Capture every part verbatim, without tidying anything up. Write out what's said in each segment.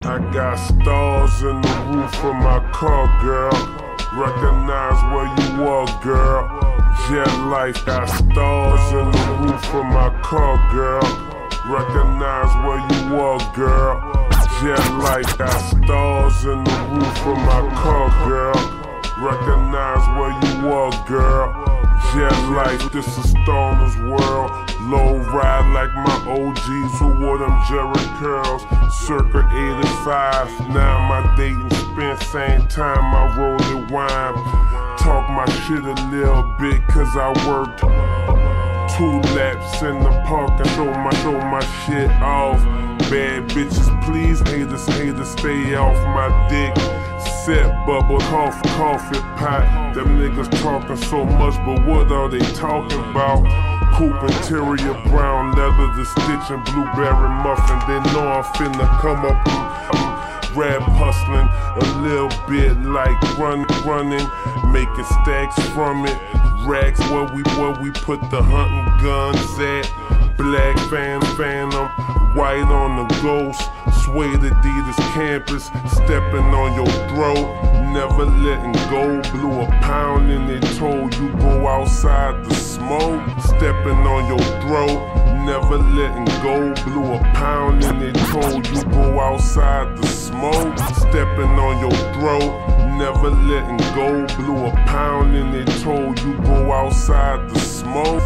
I got stars in the roof of my car, girl. Recognize where you are, girl. Jet life, got stars in the roof of my car, girl. Recognize where you are, girl. Jet life, got stars in the roof of my car, girl. Recognize where you are, girl. Jet life, this is Stoner's world. Low ride like my O Gs who wore them Jerry curls. Circa eighty-five, now my dating spent same time I rolled it wine. Talk my shit a little bit cause I worked two laps in the park and show my, show my shit off. Bad bitches please, haters, haters stay off my dick. Set bubble, coffee, coffee pot. Them niggas talking so much, but what are they talking about? Coupe interior, brown leather, the stitch and blueberry muffin. They know I'm finna come up and rap hustling a little bit like run, running, making stacks from it. Racks where we where we put the hunting guns at. Black fan phantom, white on the ghost. Suede Adidas campus, stepping on your throat. Never letting go, blew a pound and they told you go outside to smoke. Stepping on your throat, never letting go, blew a pound and they told you go outside to smoke. Stepping on your throat, never letting go, blew a pound and they told you go outside to smoke.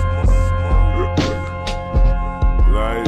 Like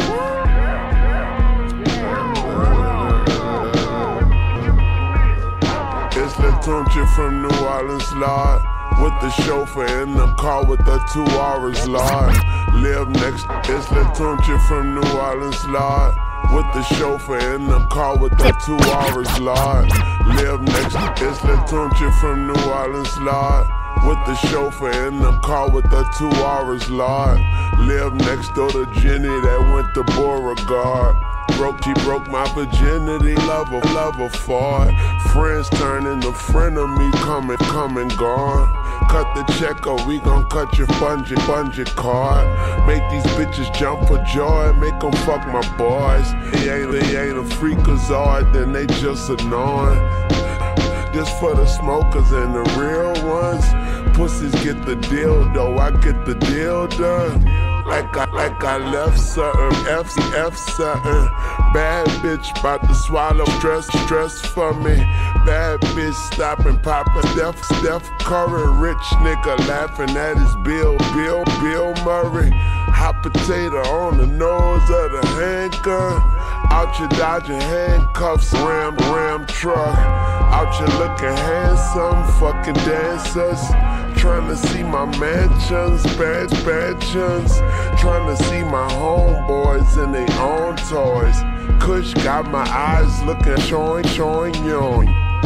it's Latunche from New Orleans, Lord. With the chauffeur in the car with the two hours, Lord. Live next, it's Latunche from New Orleans, Lord. With the chauffeur in the car with the two hours, Lord. Live next, it's Latunche from New Orleans, Lord. With the chauffeur in the car with the two hours, Lord. Live next door to Jenny that went to Beauregard. Broke, she broke my virginity, lover, lover for it. Friends turning to friend of me, coming, coming, gone. Cut the check or we gon' cut your bungee, bungee card. Make these bitches jump for joy, make them fuck my boys. They ain't, they ain't a freakazoid, then they just annoying. This for the smokers and the real ones. Pussies get the deal though, I get the deal done. Like I, like I left something, F, F something. Bad bitch bout to swallow stress, stress for me. Bad bitch stopping, popping, Steph, Steph Curry. Rich nigga laughing at his bill, Bill, Bill Murray. Hot potato on the nose of the handgun. Out you dodging handcuffs, ram, ram truck. Out you looking handsome, fucking dancers. Trying to see my mansions, bad mansions. Trying to see my homeboys in their own toys. Kush got my eyes looking, showing, showing, yoing.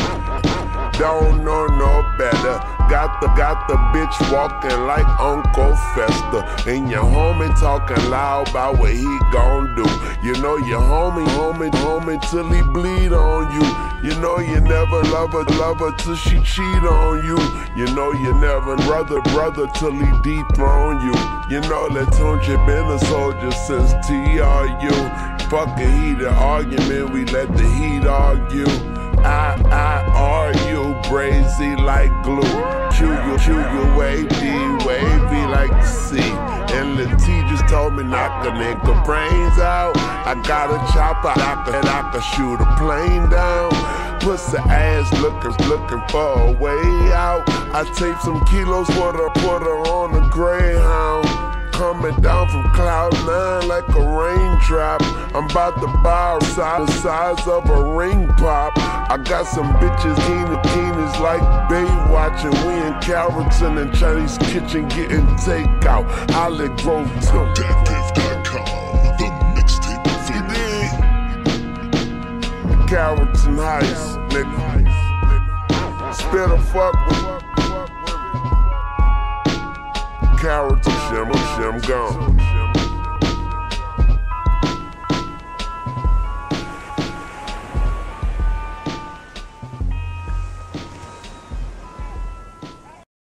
Don't know no better. Got the, got the bitch walking like Uncle Fester. And your homie talking loud about what he gon' do. You know your homie, homie, homie till he bleed on you. You know you never love her, love her till she cheat on you. You know you never brother, brother till he dethrone you. You know Latunche been a soldier since T R U. Fuck a heated argument, we let the heat argue. I, I argue, brazy like glue. Chew you, chew you, wavy, wavy like the sea. And the teachers told me knock a nigga brains out. I got a chopper, I could, I could shoot a plane down. Pussy ass looking, looking for a way out. I take some kilos for the, put her on a Greyhound. Coming down from cloud nine like a raindrop. I'm about to buy a size, the size of a ring pop. I got some bitches keen keenies like Baywatch. And we in Carrollton and Chinese kitchen getting takeout. Olive Grove too. Adaptive dot com, the mixtape of Carrollton Heights, nigga. Spit a fuck with Carrollton, shim, shim gone.